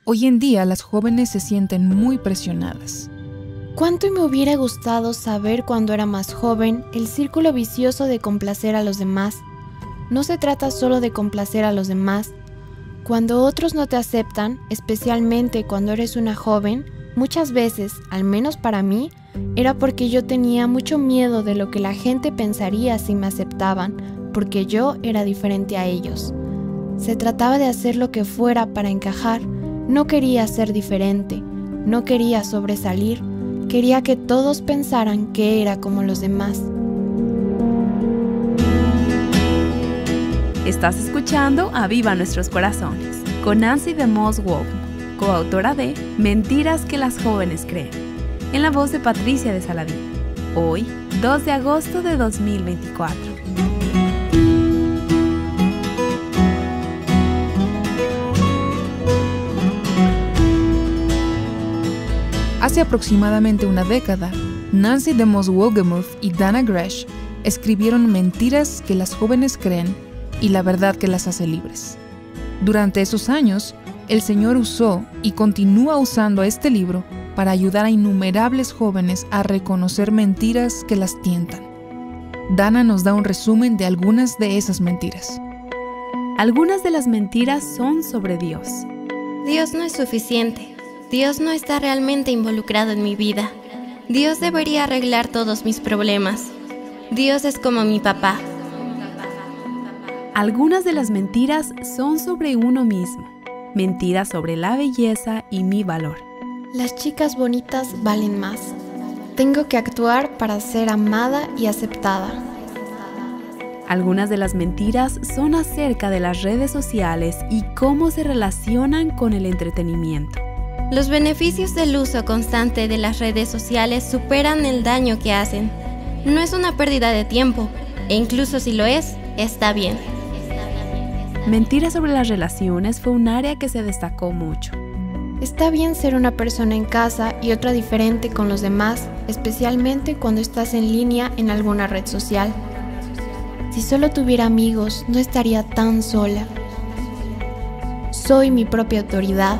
Hoy en día las jóvenes se sienten muy presionadas. ¿Cuánto me hubiera gustado saber cuando era más joven el círculo vicioso de complacer a los demás? No se trata solo de complacer a los demás. Cuando otros no te aceptan, especialmente cuando eres una joven, muchas veces, al menos para mí, era porque yo tenía mucho miedo de lo que la gente pensaría si me aceptaban, porque yo era diferente a ellos. Se trataba de hacer lo que fuera para encajar. No quería ser diferente, no quería sobresalir, quería que todos pensaran que era como los demás. Estás escuchando Aviva Nuestros Corazones con Nancy DeMoss Wolfe, coautora de Mentiras que las jóvenes creen, en la voz de Patricia de Saladín. Hoy, 2 de agosto de 2024. Hace aproximadamente una década, Nancy DeMoss Wolgemuth y Dannah Gresh escribieron Mentiras que las jóvenes creen y la verdad que las hace libres. Durante esos años, el Señor usó y continúa usando este libro para ayudar a innumerables jóvenes a reconocer mentiras que las tientan. Dannah nos da un resumen de algunas de esas mentiras. Algunas de las mentiras son sobre Dios. Dios no es suficiente. Dios no está realmente involucrado en mi vida. Dios debería arreglar todos mis problemas. Dios es como mi papá. Algunas de las mentiras son sobre uno mismo. Mentiras sobre la belleza y mi valor. Las chicas bonitas valen más. Tengo que actuar para ser amada y aceptada. Algunas de las mentiras son acerca de las redes sociales y cómo se relacionan con el entretenimiento. Los beneficios del uso constante de las redes sociales superan el daño que hacen. No es una pérdida de tiempo, e incluso si lo es, está bien. Mentiras sobre las relaciones fue un área que se destacó mucho. Está bien ser una persona en casa y otra diferente con los demás, especialmente cuando estás en línea en alguna red social. Si solo tuviera amigos, no estaría tan sola. Soy mi propia autoridad.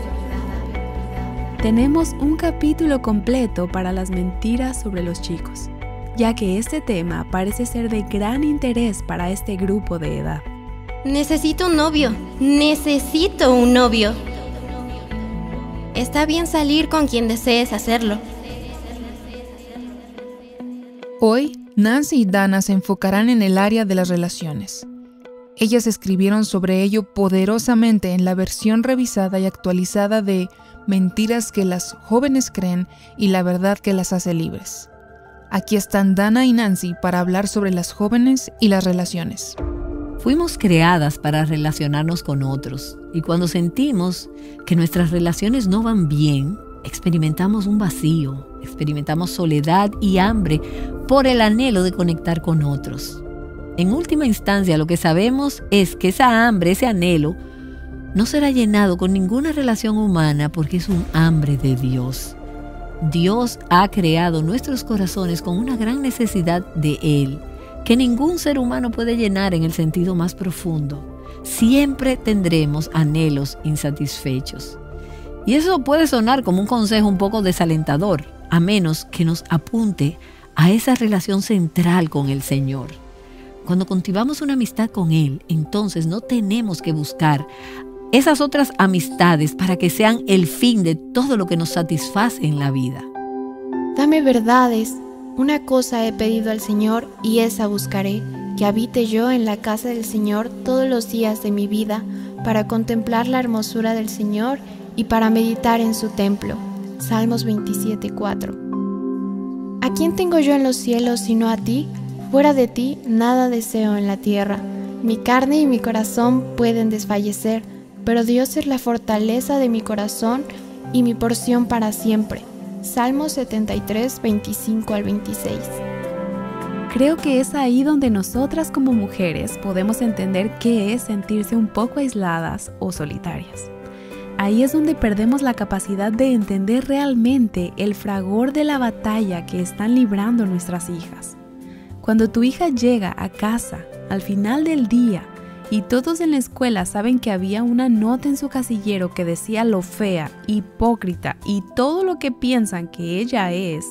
Tenemos un capítulo completo para las mentiras sobre los chicos, ya que este tema parece ser de gran interés para este grupo de edad. Necesito un novio. Necesito un novio. Está bien salir con quien desees hacerlo. Hoy, Nancy y Dannah se enfocarán en el área de las relaciones. Ellas escribieron sobre ello poderosamente en la versión revisada y actualizada de Mentiras que las jóvenes creen y la verdad que las hace libres. Aquí están Dannah y Nancy para hablar sobre las jóvenes y las relaciones. Fuimos creadas para relacionarnos con otros, y cuando sentimos que nuestras relaciones no van bien, experimentamos un vacío, experimentamos soledad y hambre por el anhelo de conectar con otros. En última instancia, lo que sabemos es que esa hambre, ese anhelo, no será llenado con ninguna relación humana porque es un hambre de Dios. Dios ha creado nuestros corazones con una gran necesidad de Él, que ningún ser humano puede llenar en el sentido más profundo. Siempre tendremos anhelos insatisfechos. Y eso puede sonar como un consejo un poco desalentador, a menos que nos apunte a esa relación central con el Señor. Cuando cultivamos una amistad con Él, entonces no tenemos que buscar esas otras amistades para que sean el fin de todo lo que nos satisface en la vida. Dame verdades. Una cosa he pedido al Señor y esa buscaré, que habite yo en la casa del Señor todos los días de mi vida, para contemplar la hermosura del Señor y para meditar en su templo. Salmos 27:4. ¿A quién tengo yo en los cielos sino a ti? Fuera de ti nada deseo en la tierra. Mi carne y mi corazón pueden desfallecer, pero Dios es la fortaleza de mi corazón y mi porción para siempre. Salmos 73, 25 al 26. Creo que es ahí donde nosotras como mujeres podemos entender qué es sentirse un poco aisladas o solitarias. Ahí es donde perdemos la capacidad de entender realmente el fragor de la batalla que están librando nuestras hijas. Cuando tu hija llega a casa al final del día y todos en la escuela saben que había una nota en su casillero que decía lo fea, hipócrita y todo lo que piensan que ella es,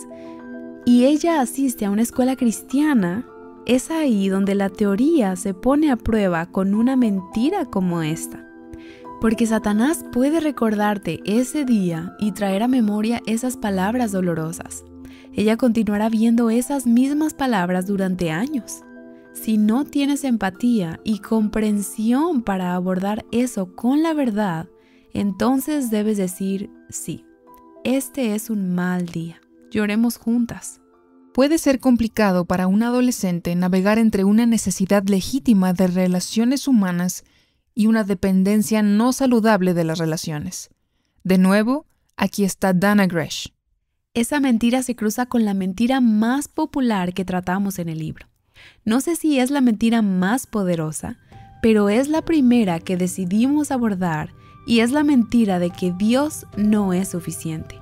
y ella asiste a una escuela cristiana, es ahí donde la teoría se pone a prueba con una mentira como esta. Porque Satanás puede recordarte ese día y traer a memoria esas palabras dolorosas. Ella continuará viendo esas mismas palabras durante años. Si no tienes empatía y comprensión para abordar eso con la verdad, entonces debes decir sí. Este es un mal día. Lloremos juntas. Puede ser complicado para un adolescente navegar entre una necesidad legítima de relaciones humanas y una dependencia no saludable de las relaciones. De nuevo, aquí está Dannah Gresh. Esa mentira se cruza con la mentira más popular que tratamos en el libro. No sé si es la mentira más poderosa, pero es la primera que decidimos abordar y es la mentira de que Dios no es suficiente.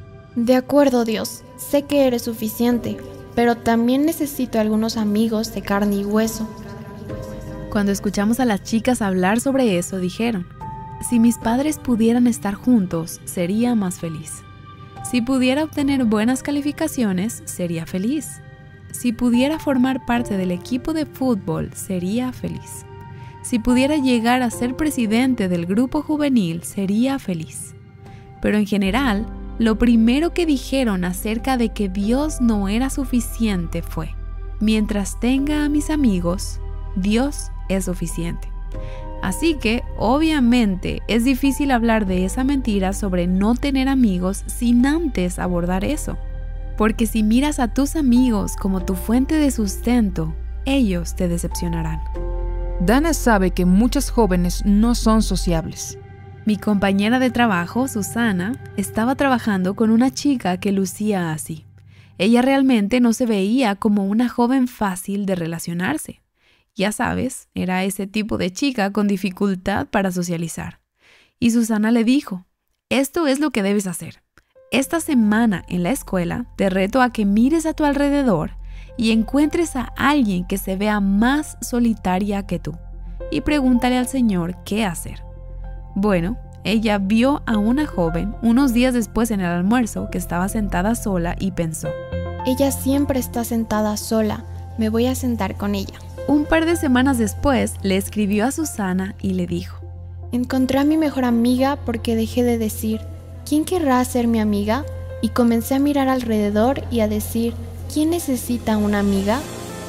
De acuerdo, Dios, sé que eres suficiente, pero también necesito algunos amigos de carne y hueso. Cuando escuchamos a las chicas hablar sobre eso, dijeron, si mis padres pudieran estar juntos, sería más feliz. Si pudiera obtener buenas calificaciones, sería feliz. Si pudiera formar parte del equipo de fútbol, sería feliz. Si pudiera llegar a ser presidente del grupo juvenil, sería feliz. Pero en general, lo primero que dijeron acerca de que Dios no era suficiente fue, mientras tenga a mis amigos, Dios es suficiente. Así que, obviamente, es difícil hablar de esa mentira sobre no tener amigos sin antes abordar eso. Porque si miras a tus amigos como tu fuente de sustento, ellos te decepcionarán. Dannah sabe que muchas jóvenes no son sociables. Mi compañera de trabajo, Susana, estaba trabajando con una chica que lucía así. Ella realmente no se veía como una joven fácil de relacionarse. Ya sabes, era ese tipo de chica con dificultad para socializar. Y Susana le dijo, esto es lo que debes hacer. Esta semana en la escuela te reto a que mires a tu alrededor y encuentres a alguien que se vea más solitaria que tú. Y pregúntale al Señor qué hacer. Bueno, ella vio a una joven unos días después en el almuerzo que estaba sentada sola y pensó, ella siempre está sentada sola, me voy a sentar con ella. Un par de semanas después le escribió a Susana y le dijo, encontré a mi mejor amiga porque dejé de decir, ¿quién querrá ser mi amiga? Y comencé a mirar alrededor y a decir, ¿quién necesita una amiga?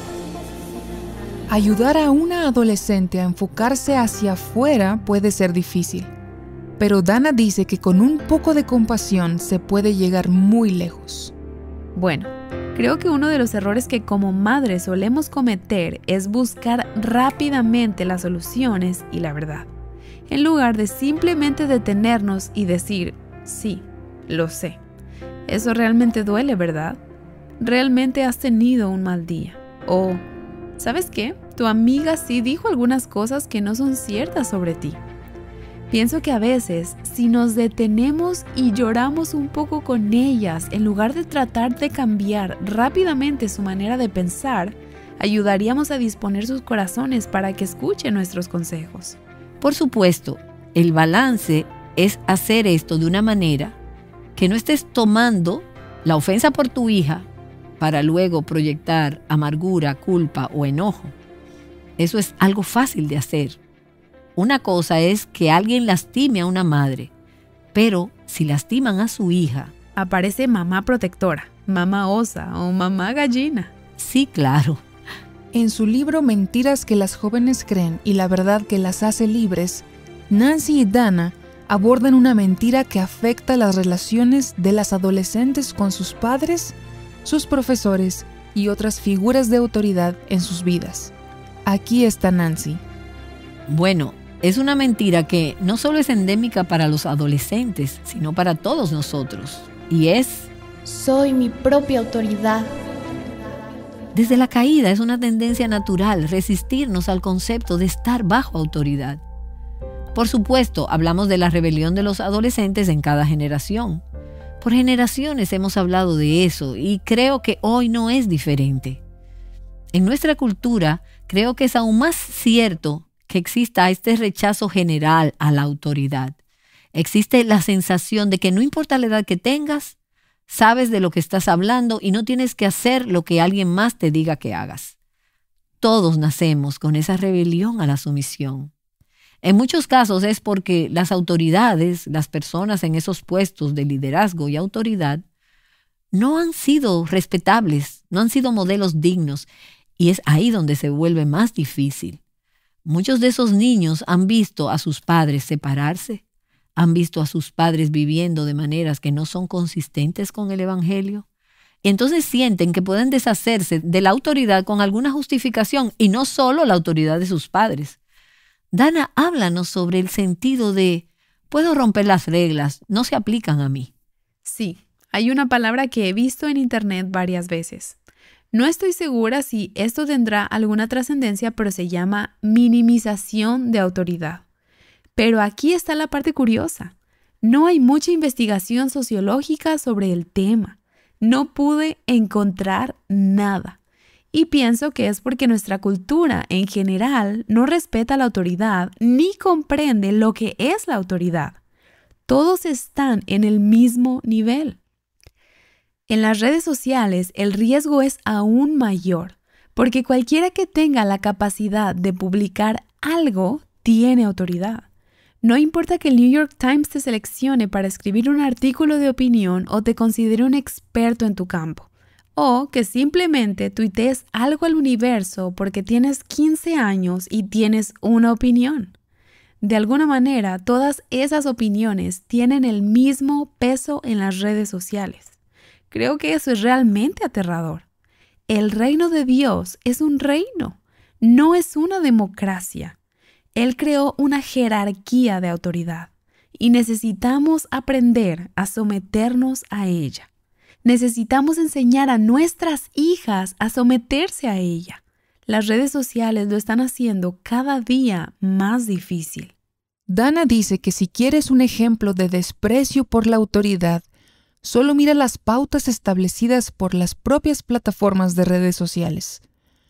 Ayudar a una adolescente a enfocarse hacia afuera puede ser difícil, pero Dannah dice que con un poco de compasión se puede llegar muy lejos. Bueno, creo que uno de los errores que como madres solemos cometer es buscar rápidamente las soluciones y la verdad, en lugar de simplemente detenernos y decir, sí, lo sé. Eso realmente duele, ¿verdad? Realmente has tenido un mal día. O, ¿sabes qué? Tu amiga sí dijo algunas cosas que no son ciertas sobre ti. Pienso que a veces, si nos detenemos y lloramos un poco con ellas, en lugar de tratar de cambiar rápidamente su manera de pensar, ayudaríamos a disponer sus corazones para que escuchen nuestros consejos. Por supuesto, el balance es hacer esto de una manera que no estés tomando la ofensa por tu hija para luego proyectar amargura, culpa o enojo. Eso es algo fácil de hacer. Una cosa es que alguien lastime a una madre, pero si lastiman a su hija, aparece mamá protectora, mamá osa o mamá gallina. Sí, claro. En su libro Mentiras que las jóvenes creen y la verdad que las hace libres, Nancy y Dannah abordan una mentira que afecta las relaciones de las adolescentes con sus padres, sus profesores y otras figuras de autoridad en sus vidas. Aquí está Nancy. Bueno, es una mentira que no solo es endémica para los adolescentes, sino para todos nosotros. Y es: soy mi propia autoridad. Desde la caída es una tendencia natural resistirnos al concepto de estar bajo autoridad. Por supuesto, hablamos de la rebelión de los adolescentes en cada generación. Por generaciones hemos hablado de eso y creo que hoy no es diferente. En nuestra cultura, creo que es aún más cierto que exista este rechazo general a la autoridad. Existe la sensación de que no importa la edad que tengas, sabes de lo que estás hablando y no tienes que hacer lo que alguien más te diga que hagas. Todos nacemos con esa rebelión a la sumisión. En muchos casos es porque las autoridades, las personas en esos puestos de liderazgo y autoridad, no han sido respetables, no han sido modelos dignos, y es ahí donde se vuelve más difícil. Muchos de esos niños han visto a sus padres separarse, han visto a sus padres viviendo de maneras que no son consistentes con el Evangelio, y entonces sienten que pueden deshacerse de la autoridad con alguna justificación, y no solo la autoridad de sus padres. Dana, háblanos sobre el sentido de puedo romper las reglas, no se aplican a mí. Sí, hay una palabra que he visto en internet varias veces. No estoy segura si esto tendrá alguna trascendencia, pero se llama minimización de autoridad. Pero aquí está la parte curiosa. No hay mucha investigación sociológica sobre el tema. No pude encontrar nada. Y pienso que es porque nuestra cultura en general no respeta la autoridad ni comprende lo que es la autoridad. Todos están en el mismo nivel. En las redes sociales el riesgo es aún mayor, porque cualquiera que tenga la capacidad de publicar algo tiene autoridad. No importa que el New York Times te seleccione para escribir un artículo de opinión o te considere un experto en tu campo, o que simplemente tuitees algo al universo porque tienes 15 años y tienes una opinión. De alguna manera, todas esas opiniones tienen el mismo peso en las redes sociales. Creo que eso es realmente aterrador. El reino de Dios es un reino, no es una democracia. Él creó una jerarquía de autoridad y necesitamos aprender a someternos a ella. Necesitamos enseñar a nuestras hijas a someterse a ella. Las redes sociales lo están haciendo cada día más difícil. Dana dice que si quieres un ejemplo de desprecio por la autoridad, solo mira las pautas establecidas por las propias plataformas de redes sociales.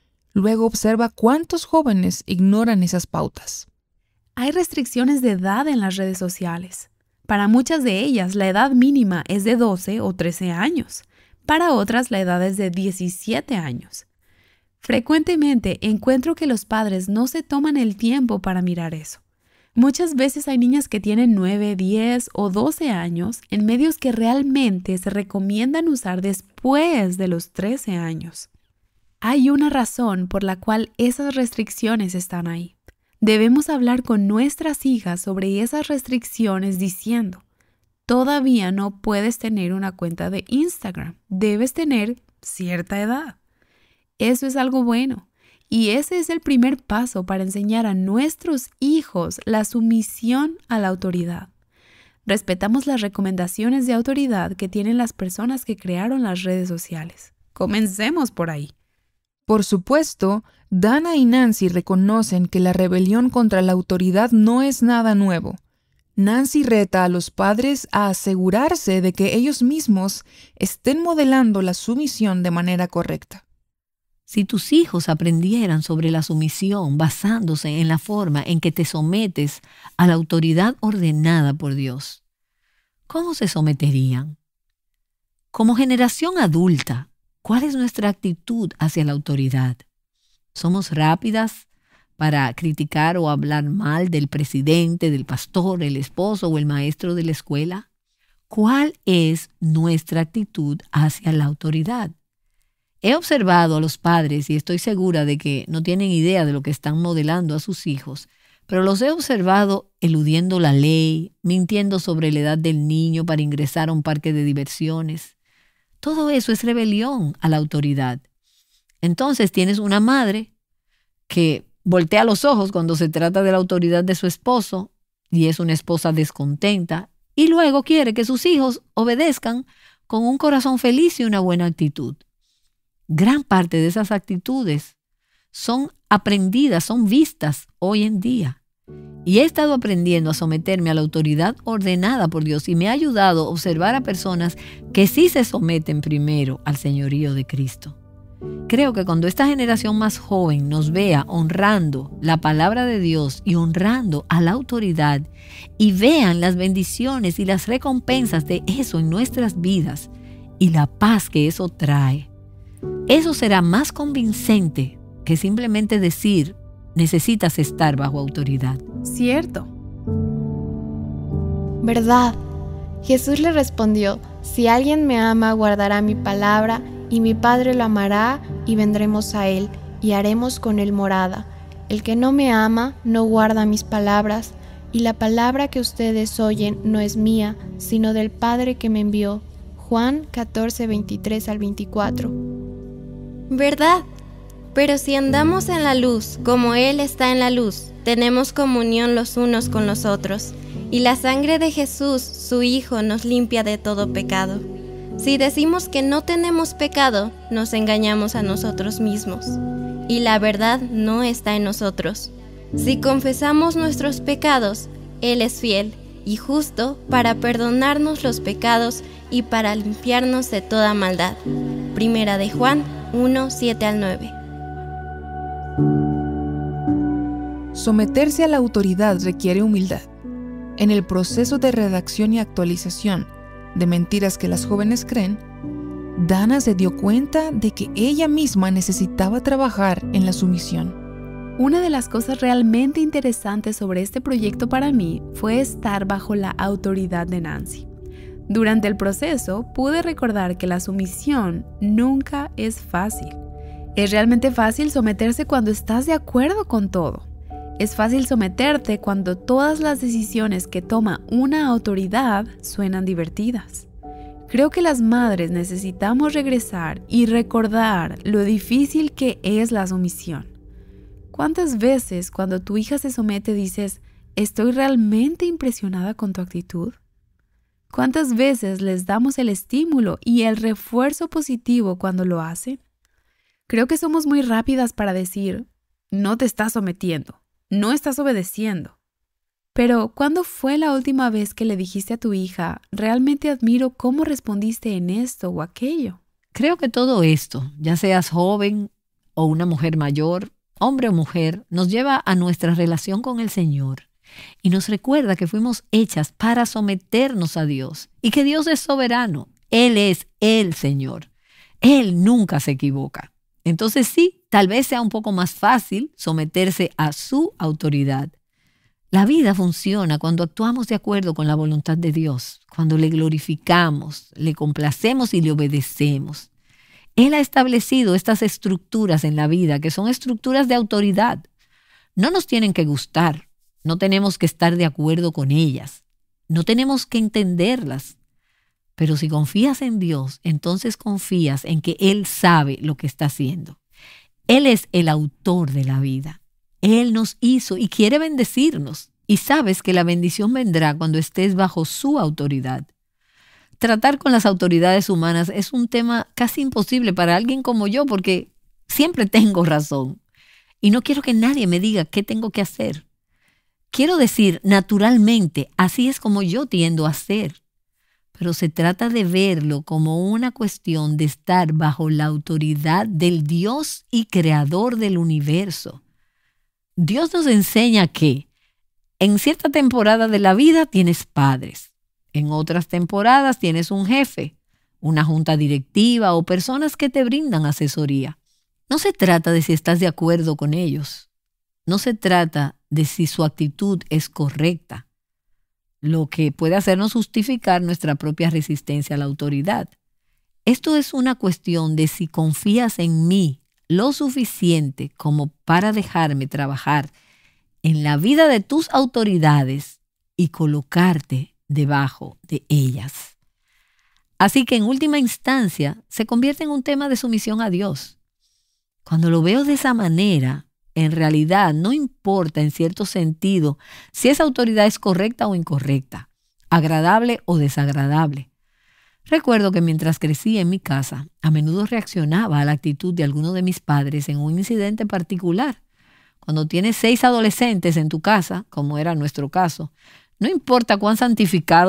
Luego observa cuántos jóvenes ignoran esas pautas. Hay restricciones de edad en las redes sociales. Para muchas de ellas, la edad mínima es de 12 o 13 años. Para otras, la edad es de 17 años. Frecuentemente encuentro que los padres no se toman el tiempo para mirar eso. Muchas veces hay niñas que tienen 9, 10 o 12 años en medios que realmente se recomiendan usar después de los 13 años. Hay una razón por la cual esas restricciones están ahí. Debemos hablar con nuestras hijas sobre esas restricciones diciendo, todavía no puedes tener una cuenta de Instagram, debes tener cierta edad. Eso es algo bueno y ese es el primer paso para enseñar a nuestros hijos la sumisión a la autoridad. Respetamos las recomendaciones de autoridad que tienen las personas que crearon las redes sociales. Comencemos por ahí. Por supuesto, Dana y Nancy reconocen que la rebelión contra la autoridad no es nada nuevo. Nancy reta a los padres a asegurarse de que ellos mismos estén modelando la sumisión de manera correcta. Si tus hijos aprendieran sobre la sumisión basándose en la forma en que te sometes a la autoridad ordenada por Dios, ¿cómo se someterían? Como generación adulta, ¿cuál es nuestra actitud hacia la autoridad? ¿Somos rápidas para criticar o hablar mal del presidente, del pastor, el esposo o el maestro de la escuela? ¿Cuál es nuestra actitud hacia la autoridad? He observado a los padres y estoy segura de que no tienen idea de lo que están modelando a sus hijos, pero los he observado eludiendo la ley, mintiendo sobre la edad del niño para ingresar a un parque de diversiones. Todo eso es rebelión a la autoridad. Entonces tienes una madre que voltea los ojos cuando se trata de la autoridad de su esposo y es una esposa descontenta y luego quiere que sus hijos obedezcan con un corazón feliz y una buena actitud. Gran parte de esas actitudes son aprendidas, son vistas hoy en día. Y he estado aprendiendo a someterme a la autoridad ordenada por Dios y me ha ayudado a observar a personas que sí se someten primero al señorío de Cristo. Creo que cuando esta generación más joven nos vea honrando la palabra de Dios y honrando a la autoridad y vean las bendiciones y las recompensas de eso en nuestras vidas y la paz que eso trae, eso será más convincente que simplemente decir necesitas estar bajo autoridad. Cierto. ¿Verdad? Jesús le respondió, si alguien me ama, guardará mi palabra, y mi Padre lo amará, y vendremos a él, y haremos con él morada. El que no me ama, no guarda mis palabras, y la palabra que ustedes oyen no es mía, sino del Padre que me envió. Juan 14, 23 al 24. ¿Verdad? Pero si andamos en la luz, como Él está en la luz, tenemos comunión los unos con los otros, y la sangre de Jesús, su Hijo, nos limpia de todo pecado. Si decimos que no tenemos pecado, nos engañamos a nosotros mismos, y la verdad no está en nosotros. Si confesamos nuestros pecados, Él es fiel y justo para perdonarnos los pecados y para limpiarnos de toda maldad. Primera de Juan 1, 7 al 9. Someterse a la autoridad requiere humildad. En el proceso de redacción y actualización de Mentiras que las jóvenes creen, Dana se dio cuenta de que ella misma necesitaba trabajar en la sumisión. Una de las cosas realmente interesantes sobre este proyecto para mí fue estar bajo la autoridad de Nancy. Durante el proceso pude recordar que la sumisión nunca es fácil. Es realmente fácil someterse cuando estás de acuerdo con todo. Es fácil someterte cuando todas las decisiones que toma una autoridad suenan divertidas. Creo que las madres necesitamos regresar y recordar lo difícil que es la sumisión. ¿Cuántas veces cuando tu hija se somete dices, estoy realmente impresionada con tu actitud? ¿Cuántas veces les damos el estímulo y el refuerzo positivo cuando lo hacen? Creo que somos muy rápidas para decir, no te estás sometiendo, no estás obedeciendo. Pero, ¿cuándo fue la última vez que le dijiste a tu hija, realmente admiro cómo respondiste en esto o aquello? Creo que todo esto, ya seas joven o una mujer mayor, hombre o mujer, nos lleva a nuestra relación con el Señor y nos recuerda que fuimos hechas para someternos a Dios y que Dios es soberano. Él es el Señor. Él nunca se equivoca. Entonces sí, tal vez sea un poco más fácil someterse a su autoridad. La vida funciona cuando actuamos de acuerdo con la voluntad de Dios, cuando le glorificamos, le complacemos y le obedecemos. Él ha establecido estas estructuras en la vida que son estructuras de autoridad. No nos tienen que gustar, no tenemos que estar de acuerdo con ellas, no tenemos que entenderlas. Pero si confías en Dios, entonces confías en que Él sabe lo que está haciendo. Él es el autor de la vida. Él nos hizo y quiere bendecirnos. Y sabes que la bendición vendrá cuando estés bajo su autoridad. Tratar con las autoridades humanas es un tema casi imposible para alguien como yo porque siempre tengo razón. Y no quiero que nadie me diga qué tengo que hacer. Quiero decir, naturalmente, así es como yo tiendo a ser. Pero se trata de verlo como una cuestión de estar bajo la autoridad del Dios y creador del universo. Dios nos enseña que en cierta temporada de la vida tienes padres, en otras temporadas tienes un jefe, una junta directiva o personas que te brindan asesoría. No se trata de si estás de acuerdo con ellos, no se trata de si su actitud es correcta, lo que puede hacernos justificar nuestra propia resistencia a la autoridad. Esto es una cuestión de si confías en mí lo suficiente como para dejarme trabajar en la vida de tus autoridades y colocarte debajo de ellas. Así que en última instancia se convierte en un tema de sumisión a Dios. Cuando lo veo de esa manera, en realidad no importa en cierto sentido si esa autoridad es correcta o incorrecta, agradable o desagradable. Recuerdo que mientras crecía en mi casa, a menudo reaccionaba a la actitud de alguno de mis padres en un incidente particular. Cuando tienes 6 adolescentes en tu casa, como era nuestro caso, no importa cuán santificados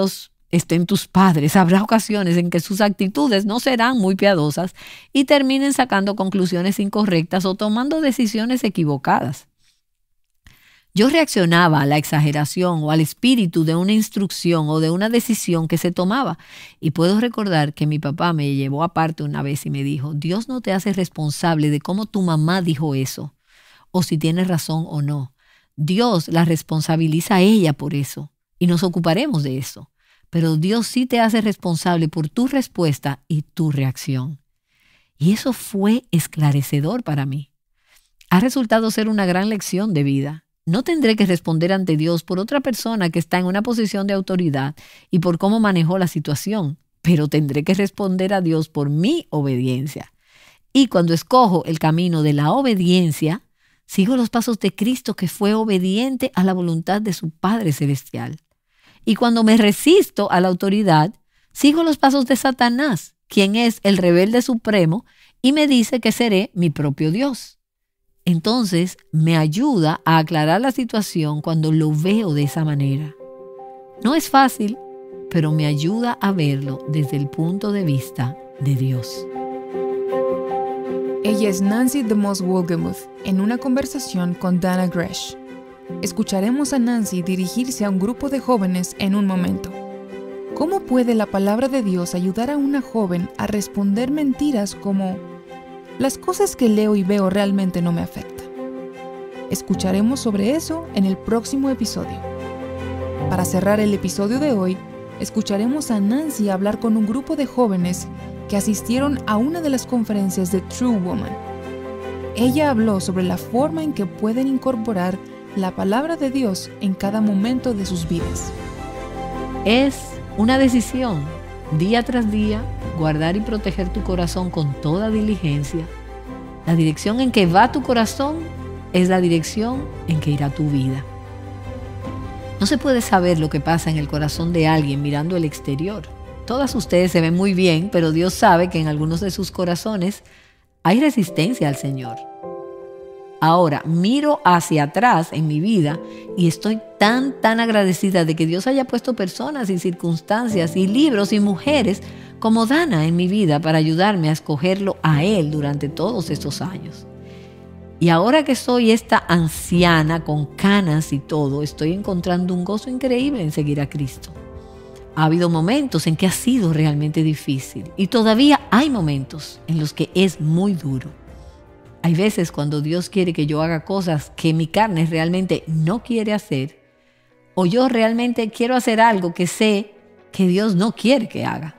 estén tus padres, habrá ocasiones en que sus actitudes no serán muy piadosas y terminen sacando conclusiones incorrectas o tomando decisiones equivocadas. Yo reaccionaba a la exageración o al espíritu de una instrucción o de una decisión que se tomaba. Y puedo recordar que mi papá me llevó aparte una vez y me dijo, Dios no te hace responsable de cómo tu mamá dijo eso, o si tiene razón o no. Dios la responsabiliza a ella por eso y nos ocuparemos de eso. Pero Dios sí te hace responsable por tu respuesta y tu reacción. Y eso fue esclarecedor para mí. Ha resultado ser una gran lección de vida. No tendré que responder ante Dios por otra persona que está en una posición de autoridad y por cómo manejó la situación, pero tendré que responder a Dios por mi obediencia. Y cuando escojo el camino de la obediencia, sigo los pasos de Cristo, que fue obediente a la voluntad de su Padre Celestial. Y cuando me resisto a la autoridad, sigo los pasos de Satanás, quien es el rebelde supremo, y me dice que seré mi propio Dios. Entonces me ayuda a aclarar la situación cuando lo veo de esa manera. No es fácil, pero me ayuda a verlo desde el punto de vista de Dios. Ella es Nancy DeMoss Wolgemuth en una conversación con Dana Gresh. Escucharemos a Nancy dirigirse a un grupo de jóvenes en un momento. ¿Cómo puede la palabra de Dios ayudar a una joven a responder mentiras como las cosas que leo y veo realmente no me afectan? Escucharemos sobre eso en el próximo episodio. Para cerrar el episodio de hoy, escucharemos a Nancy hablar con un grupo de jóvenes que asistieron a una de las conferencias de True Woman. Ella habló sobre la forma en que pueden incorporar la palabra de Dios en cada momento de sus vidas. Es una decisión, día tras día, guardar y proteger tu corazón con toda diligencia. La dirección en que va tu corazón es la dirección en que irá tu vida. No se puede saber lo que pasa en el corazón de alguien mirando el exterior. Todas ustedes se ven muy bien, pero Dios sabe que en algunos de sus corazones hay resistencia al Señor. Ahora miro hacia atrás en mi vida y estoy tan agradecida de que Dios haya puesto personas y circunstancias y libros y mujeres como Dana en mi vida para ayudarme a escogerlo a Él durante todos estos años. Y ahora que soy esta anciana con canas y todo, estoy encontrando un gozo increíble en seguir a Cristo. Ha habido momentos en que ha sido realmente difícil y todavía hay momentos en los que es muy duro. Hay veces cuando Dios quiere que yo haga cosas que mi carne realmente no quiere hacer, o yo realmente quiero hacer algo que sé que Dios no quiere que haga.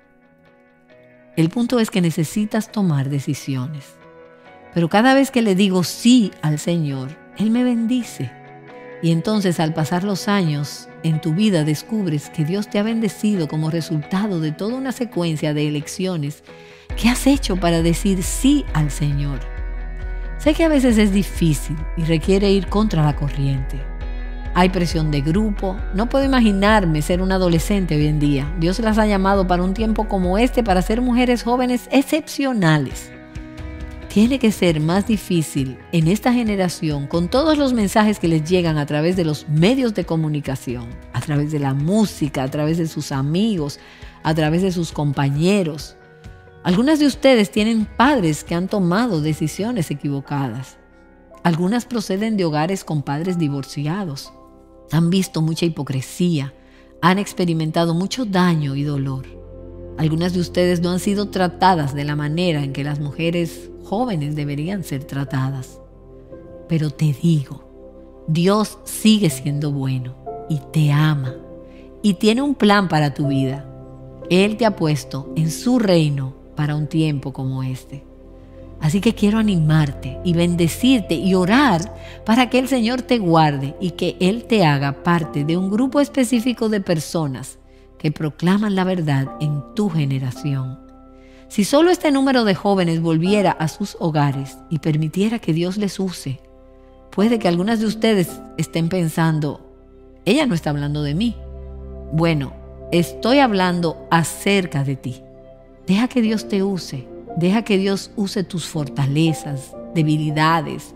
El punto es que necesitas tomar decisiones. Pero cada vez que le digo sí al Señor, Él me bendice. Y entonces al pasar los años, en tu vida descubres que Dios te ha bendecido como resultado de toda una secuencia de elecciones que has hecho para decir sí al Señor. Sé que a veces es difícil y requiere ir contra la corriente. Hay presión de grupo. No puedo imaginarme ser una adolescente hoy en día. Dios las ha llamado para un tiempo como este para ser mujeres jóvenes excepcionales. Tiene que ser más difícil en esta generación con todos los mensajes que les llegan a través de los medios de comunicación, a través de la música, a través de sus amigos, a través de sus compañeros. Algunas de ustedes tienen padres que han tomado decisiones equivocadas. Algunas proceden de hogares con padres divorciados. Han visto mucha hipocresía, han experimentado mucho daño y dolor. Algunas de ustedes no han sido tratadas de la manera en que las mujeres jóvenes deberían ser tratadas. Pero te digo, Dios sigue siendo bueno y te ama y tiene un plan para tu vida. Él te ha puesto en su reino para un tiempo como este. Así que quiero animarte y bendecirte y orar para que el Señor te guarde y que Él te haga parte de un grupo específico de personas que proclaman la verdad en tu generación. Si solo este número de jóvenes volviera a sus hogares y permitiera que Dios les use, puede que algunas de ustedes estén pensando, ella no está hablando de mí. Bueno, estoy hablando acerca de ti. Deja que Dios te use. Deja que Dios use tus fortalezas, debilidades,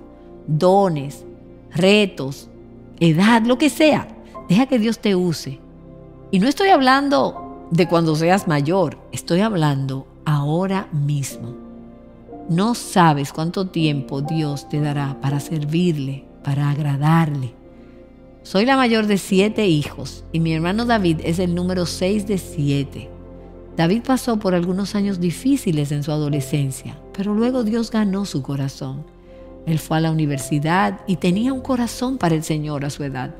dones, retos, edad, lo que sea. Deja que Dios te use Y no estoy hablando de cuando seas mayor, estoy hablando ahora mismo. No sabes cuánto tiempo Dios te dará para servirle, para agradarle. Soy la mayor de 7 hijos y mi hermano David es el número 6 de 7. David pasó por algunos años difíciles en su adolescencia, pero luego Dios ganó su corazón. Él fue a la universidad y tenía un corazón para el Señor a su edad.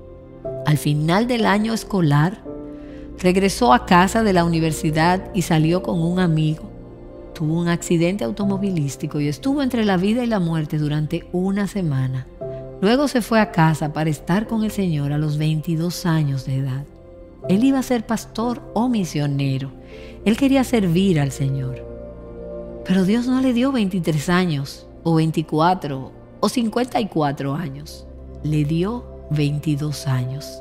Al final del año escolar, regresó a casa de la universidad y salió con un amigo. Tuvo un accidente automovilístico y estuvo entre la vida y la muerte durante una semana. Luego se fue a casa para estar con el Señor a los 22 años de edad. Él iba a ser pastor o misionero. Él quería servir al Señor. Pero Dios no le dio 23 años, o 24, o 54 años. Le dio 22 años.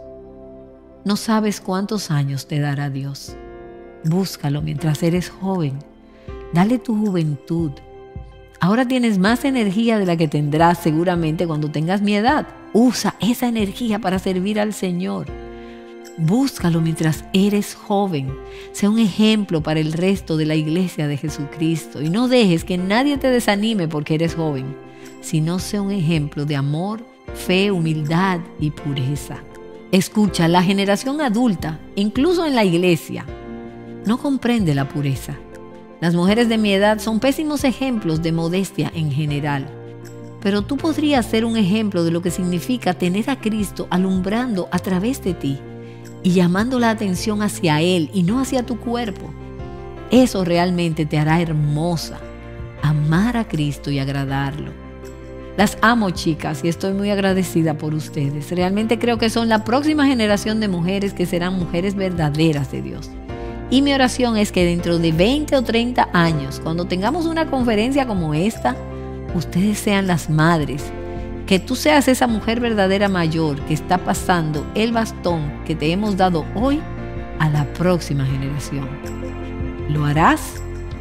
No sabes cuántos años te dará Dios. Búscalo mientras eres joven. Dale tu juventud. Ahora tienes más energía de la que tendrás seguramente cuando tengas mi edad. Usa esa energía para servir al Señor. Búscalo mientras eres joven. Sea un ejemplo para el resto de la iglesia de Jesucristo. Y no dejes que nadie te desanime porque eres joven, sino sea un ejemplo de amor, fe, humildad y pureza. Escucha, la generación adulta, incluso en la iglesia, no comprende la pureza. Las mujeres de mi edad son pésimos ejemplos de modestia en general. Pero tú podrías ser un ejemplo de lo que significa tener a Cristo alumbrando a través de ti y llamando la atención hacia Él y no hacia tu cuerpo. Eso realmente te hará hermosa, amar a Cristo y agradarlo. Las amo, chicas, y estoy muy agradecida por ustedes. Realmente creo que son la próxima generación de mujeres que serán mujeres verdaderas de Dios. Y mi oración es que dentro de 20 o 30 años, cuando tengamos una conferencia como esta, ustedes sean las madres, que tú seas esa mujer verdadera mayor que está pasando el bastón que te hemos dado hoy a la próxima generación. ¿Lo harás?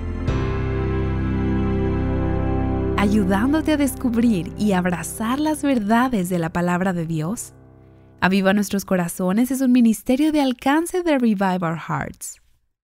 Ayudándote a descubrir y abrazar las verdades de la palabra de Dios. Aviva Nuestros Corazones es un ministerio de alcance de Revive Our Hearts.